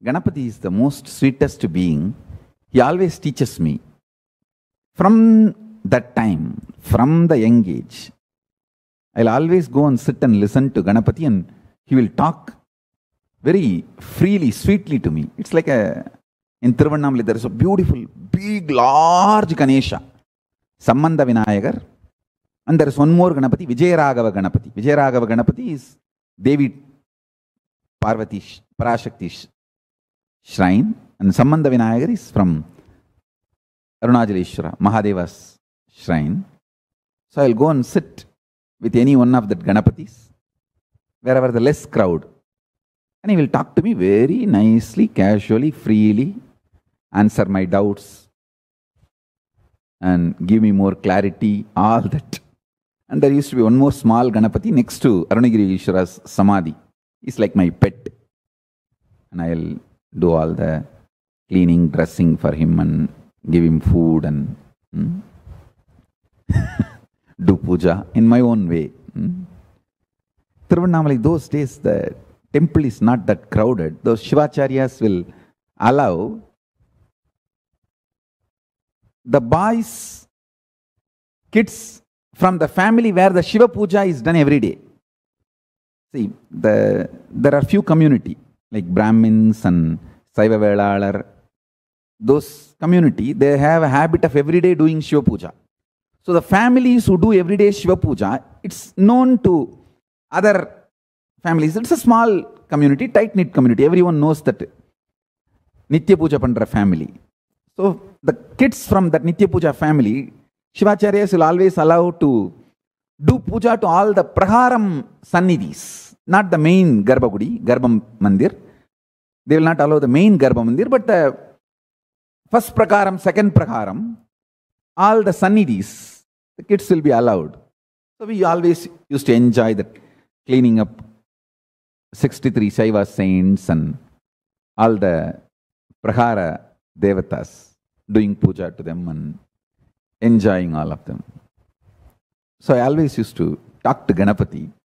Ganapati is the most sweetest being. He always teaches me. From that time, from the young age, I'll always go and sit and listen to Ganapati, and he will talk very freely, sweetly to me. It's like in Thiruvannamalai, there is a beautiful, big, large Ganesha, Sambandha Vinayagar. And there is one more Ganapati, Vijayaraghava Ganapati. Vijayaraghava Ganapati is Devi Parvati Parashakti shrine. And Sambandha Vinayagar is from Arunachaleshwara, Mahadeva's shrine. So I'll go and sit with any one of that Ganapatis, wherever the less crowd. And he will talk to me very nicely, casually, freely, answer my doubts, and give me more clarity, all that. And there used to be one more small Ganapati next to Arunagiri Ishwara's Samadhi. He's like my pet. And I'll do all the cleaning, dressing for him, and give him food, and do puja in my own way. Thiruvannamalai, those days, the temple is not that crowded. Those Shivacharyas will allow the boys, kids from the family where the Shiva puja is done every day. See, there are few community like Brahmins and Saiva Velalar. Those community, they have a habit of every day doing Shiva puja. So the families who do everyday Shiva puja, it's known to other families. It's a small community, tight-knit community. Everyone knows that Nitya Puja Pandra family. So the kids from that Nitya Puja family, Shivacharyas will always allow to do puja to all the Praharam Sannidhis, not the main Garbhagudi, Garbha Mandir. They will not allow the main Garbha Mandir, but the first Prakaram, second Prakaram, all the Sannidhis, the kids will be allowed. So we always used to enjoy that, cleaning up 63 Shaiva saints and all the Prahara Devatas, doing puja to them and enjoying all of them. So I always used to talk to Ganapati